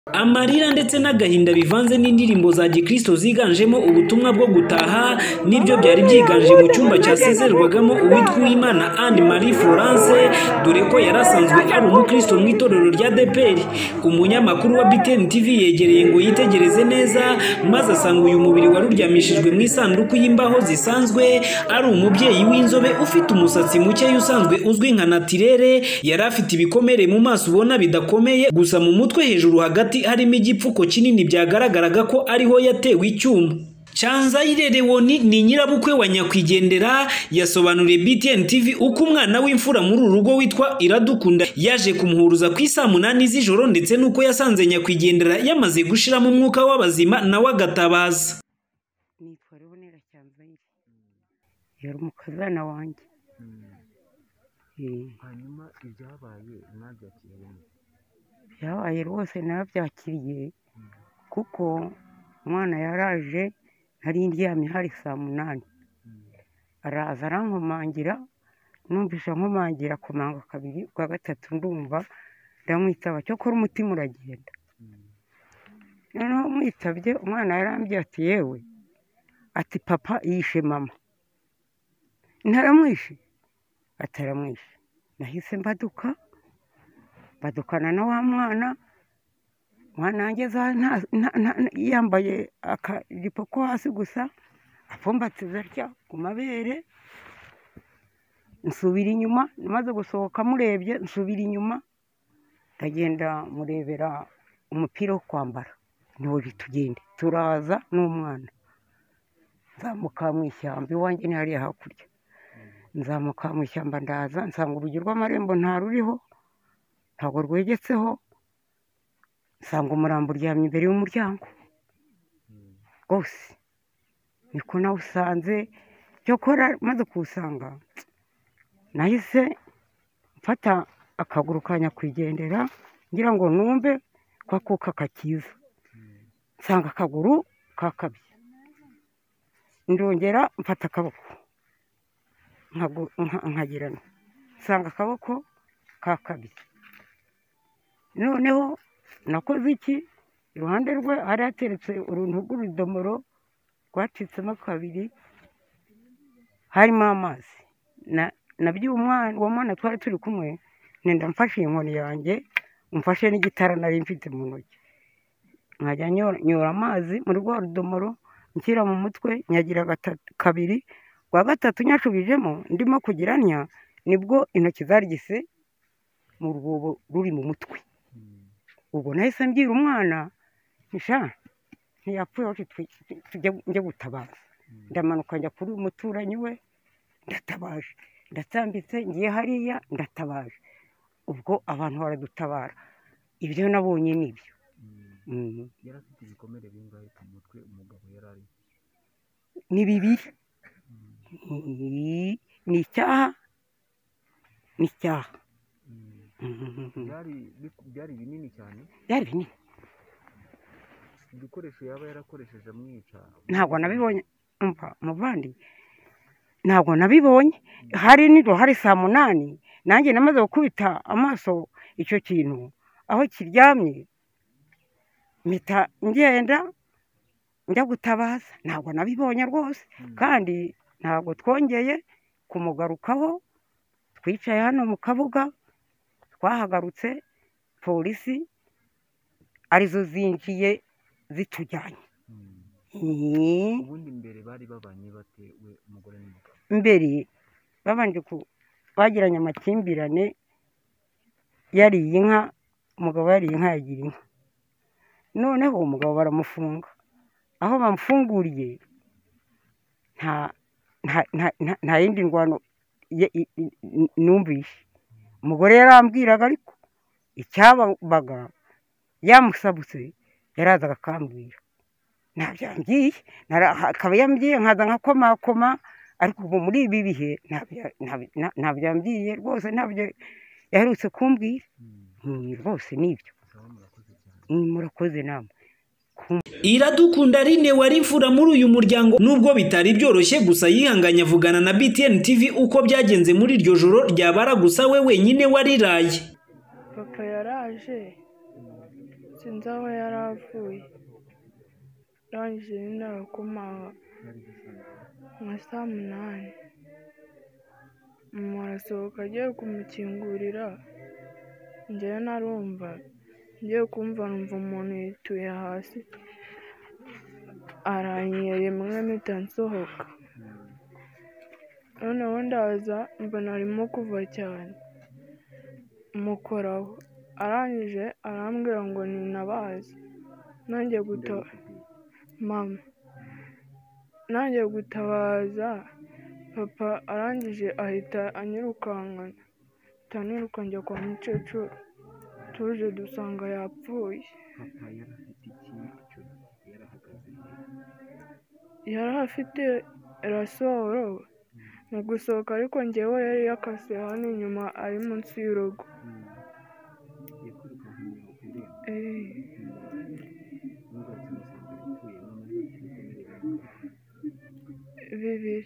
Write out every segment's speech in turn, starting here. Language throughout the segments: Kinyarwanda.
Amarira ndetse n'agahinda bivanze n'indirimbo za gikristo ziganjemo ubutumwa bwo gutaha nibyo byari byiganje mu cyumba cyasezerwagamo uwitwa Uwimana Anne Marie Florence, dore ko yarasanzwe ari umukristo mu itorero rya DPR. Umunyamakuru wa BITEYE TV yegereye ngo yitegereze neza, maze asanga uyu mubiri waruryamishijwe mu isanduku y'imbaho zisanzwe, ari umubyeyi w'inzobe ufite umusatsi muke usanzwe uzwi nka natirere. Yari afite ibikomere mu maso ubona bidakomeye, gusa mu mutwe hejuru hagati harimo igipfuko kinini byagaragaraga ko ariho yatewe icyuma. Chanzayire Woni ni nyirabukwe wa nyakwigendera, yasobanuriye BTN TV uko umwana w'imfura muri urugo witwa Iradukunda yaje kumuhuruza ku isaa 8 z'ijoro, ndetse nuko yasanze nyakwigendera yamaze gushiramo umwuka w'abazima nawe agatabaza. Nitwa Rubonera Chanzayire, yari umukazana wanjye. Hanyuma ibyabaye mwabyakiriye? Byabaye rwose nabyakiriye, kuko umwana yaraje nari ndyamye hari saa 8, araza arankomangira, numvisha nkomangira komanga kabiri, kwa gatatu ndumva ndamwitaba, cyo kora umutima uragenda. Noneho mwitabye umwana yarambye ati yewe, ati papa yishe mama. Ntaramwishe? Ataramwishe. Nahise badukana na wa mwana angeza yambaye akajipo ko hasi gusa, apfumbatiza atya ku mabere. Nsubira inyuma, maze gusohoka murebye, nsubira inyuma ndagenda murebera umupira wo kwambara, niwo bitugende turaza n'umwana. Nzamuka mu ishyamba, iwanjye ni hariya hakurya. Nzamuka mu ishyamba ndaza nsanga urugi rw'amarembo nta ruriho, ntabwo rwegetseho, nsanga umurambo uryamye imbere y'umuryango. Rwose niko nawusanze. Cyokora maze kuwusanga, nahise mfata akaguru ka nyakwigendera ngira ngo numve ko akuka kakiza. Nsanga akaguru kakabye, ndongera mfata akaboko nkagirana, nsanga akaboko kakabye. Noneho nakoze iki? Iruhande rwe hari hateretse uruntu rw'urudomoro rwacitsemo kabiri, harimo amazi. Nabyo uwo mwana twari turi kumwe, nenda mfashe inkoni yanjye, mfashe n'igitara nari mfite mu ntoki, nkajya nyora amazi muri rwa rudomoro, nshyira mu mutwe, nyagira kabiri. Kwa gatatu nyashubijemo ndimo kugiranya, nibwo intoki zarigise mu rwobo ruri mu mutwe. Ubwo nahise mbwira umwana, ntiyapfuye, njye gutabaza. Ndamanuka njya kuri umuturanyi we, ndatabaje, ndatambitse ngiye hariya, ndatabaje. Ubwo abantu baradutabara. Ibyo nabonye nibyo. Yari afite ibikomere bingahe ku mutwe umugabo yarari? Ni 2. Ni icyaha. Byari binini cyane? Byari binini. Ibikoresho yaba yarakoresheje amwica? Ntabwo nabibonye. Umva muvandi, ntabwo nabibonye. Hari nijoro, hari saa 8, nanjye namaze gukubita amaso icyo kintu aho kiryamye, mpita ngenda njya gutabaza. Ntabwo nabibonye rwose, kandi ntabwo twongeye kumugarukaho. Twicaye hano mu kabuga, twahagarutse, polisi arizo zinjiye zitujyanye. Ubundi mbere bari babanye bate we umugore n'umugabo? Mbere babanje bagiranye amakimbirane, yariye inka, umugabo yariye inka, yagira inka. Noneho umugabo baramufunga. Aho bamufunguriye nta yindi ndwano numvishe. Umugore yarambwiraga, ariko icyabaga yamusabutse yarazaga akambwira. Ntabyambwiye, akaba yambwiye nkaza nkakomakoma, ariko ubu muri ibi bihe ntabyambwiye rwose, ntabyo yaherutse kumbwira. Rwose nibyo. Murakoze namwe. Iradukunda Rine wari imfura muri uyu muryango, nubwo bitari byoroshye, gusa yihanganye avugana na BTN TV uko byagenze muri iryo joro ryabara, gusa we wenyine wariraye. Papa yaraje sinzi aho yari avuye arangije nyine arakomaga nka saa 8 mama arasohoka agiye kumukingurira njyewe narumva ngiye kumva numva umuntu yituye hasi aranyereye mwe mpita nsohoka noneho ndaza mbona arimo kuva cyane mukoraho arangije arambwira ngo ninabazi nanjye gutabaza papa arangije ahita anyirukankana taniruka njya kwa mukecuru tuje dusanga yapfuye. Yari afite rasoro mu gusohoka ariko njyewe yari yakase hano inyuma ari munsi y'urugo. Bibiri.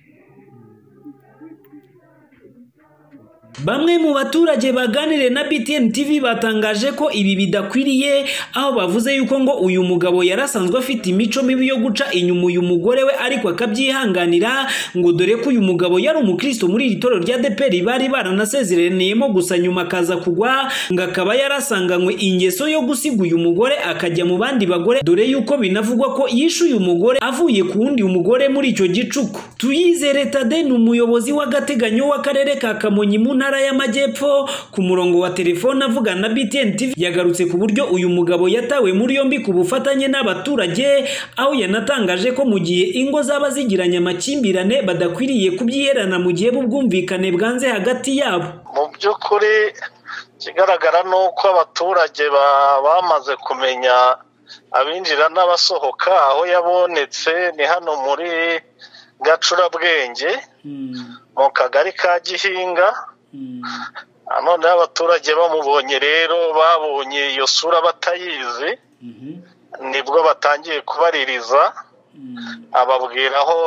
Bamwe mu baturage baganire na BTN TV batangaje ko ibi bidakwiriye, aho bavuze yuko ngo uyu mugabo yarasanzwe afite imico mibi yo guca inyuma uyu mugore we ariko akabyihanganira, ngo dore ko uyu mugabo yari umukristo muri iri torero rya DPR bari baranasezeraniyemo gusa nyuma akaza kugwa, ngo akaba yarasanganywe ingeso yo gusiga uyu mugore akajya mu bandi bagore, dore yuko binavugwa ko yishe uyu mugore avuye ku wundi umugore muri icyo gicuku. Tuyizere Tade ni umuyobozi w'agateganyo w'akarere ka Kamonyi mu ntara y'Amajyepfo, ku murongo wa telefone avugana na BTN TV yagarutse ku buryo uyu mugabo yatawe muri yombi ku bufatanye n'abaturage, aho yanatangaje ko mu gihe ingo zaba zigiranye amakimbirane badakwiriye kubyiherana mu gihe bwumvikane bwanze hagati yabo. Mu by'ukuri kigaragara nuko abaturage bamaze kumenya abinjira n'abasohoka, aho yabonetse ni hano muri Gacurabwenge mu kagari ka Gihinga. None abaturage bamubonye rero babonye iyo sura batayizi, nibwo batangiye kubaririza ababwira aho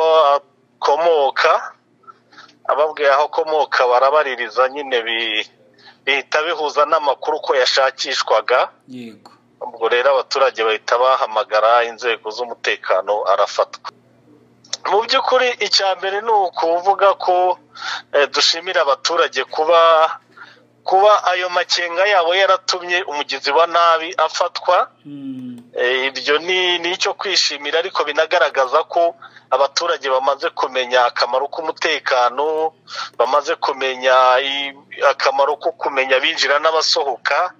akomoka barabaririza nyine bihita bihuza n'amakuru ko yashakishwaga. Yego. Ubwo rero abaturage bahita bahamagara inzego z'umutekano arafatwa. Mu by'ukuri icya mbere ni ukuvuga ko dushimira abaturage kuba ayo makenga yabo yaratumye umugizi wa nabi afatwa. Ibyo ni icyo kwishimira, ariko binagaragaza ko abaturage bamaze kumenya akamaro k'umutekano, bamaze kumenya akamaro ko kumenya abinjira n'abasohoka,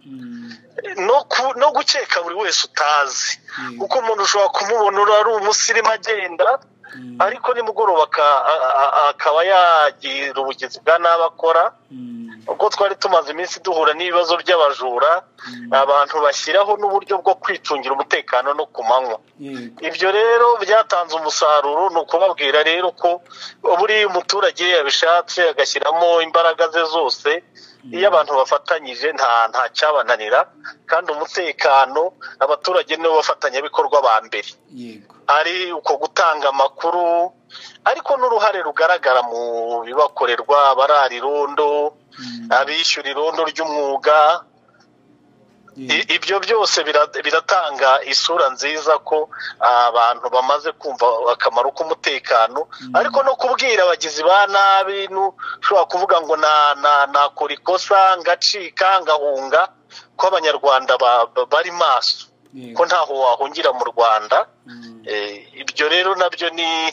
no gukeka buri wese utazi, kuko umuntu ushobora kumubona ari umusirimu agenda ariko nimugoroba akaba yagira ubugizi bwa nabi akora. Ubwo twari tumaze iminsi duhura n'ibibazo by'abajura, abantu bashyiraho n'uburyo bwo kwicungira umutekano no ku manywa. Ibyo rero byatanze umusaruro, ni ukubabwira rero ko buri umuturage yabishatse agashyiramo imbaraga ze zose, iyo abantu bafatanyije nta cyabananira, kandi umutekano abaturage nibo bafatanyabikorwa ba mbere. Ari uko gutanga amakuru, ariko n'uruhare rugaragara mu bibakorerwa, abarara irondo, abishyura irondo ry'umwuga. Ibyo byose biratanga isura nziza ko abantu bamaze kumva akamaro k'umutekano, ariko no kubwira abagizi ba nabi, ushobora kuvuga ngo nakora ikosa ngacika ngahunga, ko abanyarwanda bari maso, ko ntaho wahungira mu Rwanda. Ibyo rero nabyo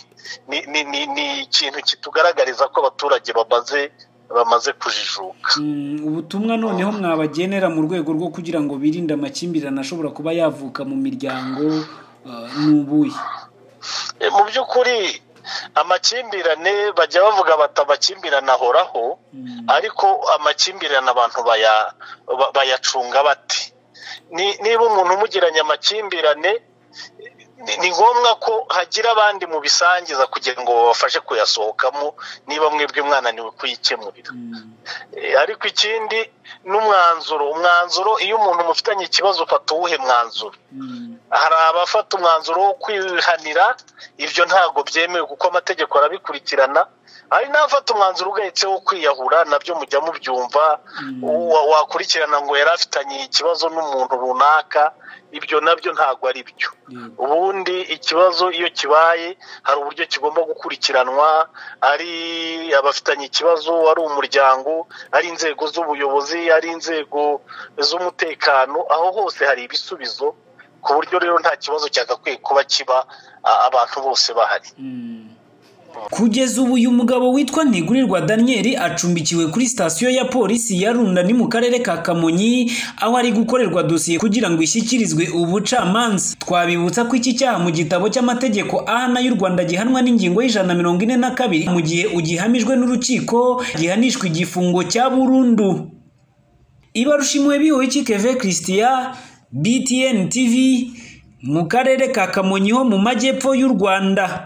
ni ikintu kitugaragariza ko abaturage bamaze kujijuka. Ubutumwa noneho mwabagenera mu rwego rwo kugira ngo birinde amakimbirane ashobora kuba yavuka mu miryango n'ubuye? Mu by'ukuri amakimbirane bajya bavuga bati amakimbirane ahoraho, ariko amakimbirane abantu bayacunga bati. Niba umuntu umugiranye amakimbirane, ni ngombwa ko hagira abandi mu bisangiza kugira ngo babafashe kuyasohokamo niba mwebwe mwananiwe kuyikemurira. Ariko ikindi n'umwanzuro, iyo umuntu mufitanye ikibazo ufata uwuhe mwanzuro? hari abafata umwanzuro wo kwihanira, ibyo ntabwo byemewe kuko amategeko arabikurikirana. Hari n'abafata umwanzuro ugahetse wo kwiyahura, nabyo mujya mubyumva, wakurikirana ngo yari afitanye ikibazo n'umuntu runaka, ibyo nabyo ntabwo ari byo. Ubundi ikibazo iyo kibaye hari uburyo kigomba gukurikiranwa, ari abafitanye ikibazo, ari umuryango, ari inzego z'ubuyobozi, ari inzego z'umutekano, aho hose hari ibisubizo, ku buryo rero nta kibazo cyagakwiye kuba kiba abantu bose bahari. Kugeza ubu uyu mugabo witwa Ntigurirwa Daniel acumbikiwe kuri sitasiyo ya polisi ya Rwanda ni mu karere ka Kamonyi, aho ari gukorerwa dosiye kugira ngo ishyikirizwe ubucamanza. Twabibutsa ko iki cyaha mu gitabo cy'amategeko ahana y'u Rwanda gihanwa n'ingingo y'142, mu gihe ugihamijwe n'urukiko gihanishwa igifungo cya burundu. Ibarushimwe Bihoyiki Keve Christian, BTN TV, mu karere ka Kamonyi ho mu majyepfo y'u Rwanda.